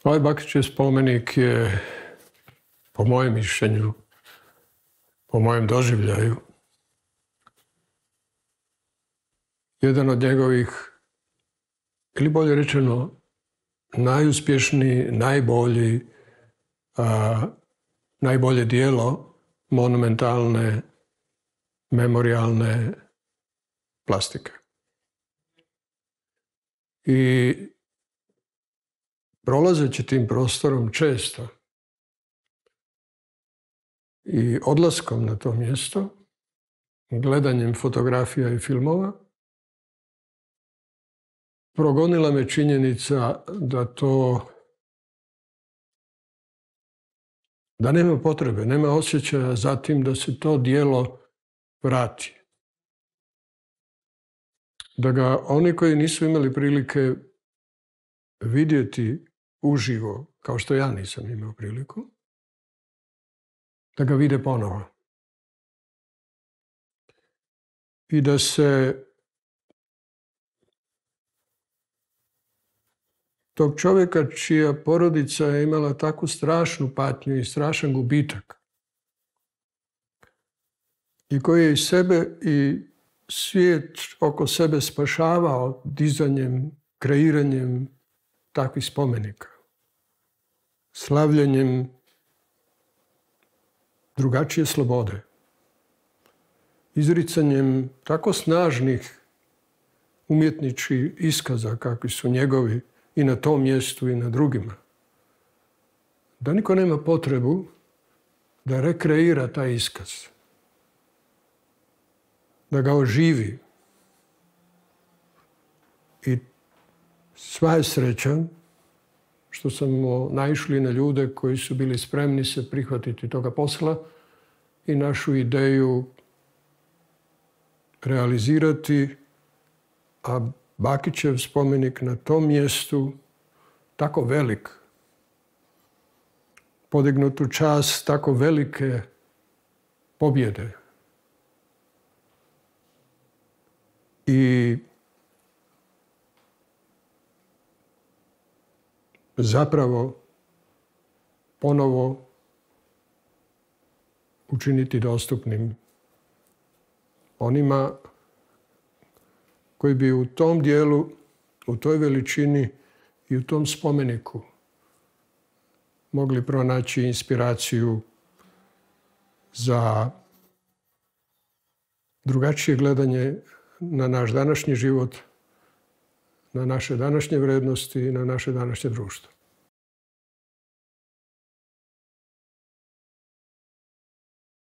Ovaj Bakićev spomenik je, po mojem mišljenju, po mojem doživljaju, jedan od njegovih, ili bolje rečeno, najuspješniji, najbolje dijelo monumentalne, memorijalne plastike. I prolazeći tim prostorom često i odlaskom na to mjesto, gledanjem fotografija i filmova, progonila me činjenica da nema potrebe, nema osjećaja za tim da se to djelo vrati. Da ga oni koji nisu imali prilike vidjeti uživo, kao što ja nisam imao priliku, da ga vide ponovo. I da se tog čovjeka čija porodica je imala takvu strašnu patnju i strašan gubitak i koji je i sebe i svijet oko sebe spašavao dizanjem, kreiranjem takvih spomenika, slavljenjem drugačije slobode, izricanjem tako snažnih umjetničkih iskaza kakvi su njegovi i na tom mjestu i na drugima, da niko nema potrebu da rekreira taj iskaz, da ga oživi. I sva je sreća što smo naišli na ljude koji su bili spremni se prihvatiti toga posla i našu ideju realizirati, a Bakićev spomenik na tom mjestu, tako velik, podignut u čast tako velike pobjede. I zapravo ponovo učiniti dostupnim onima koji bi u tom dijelu, u toj veličini i u tom spomeniku mogli pronaći inspiraciju za drugačije gledanje na naš današnji život, na naše današnje vrednosti i na naše današnje društvo.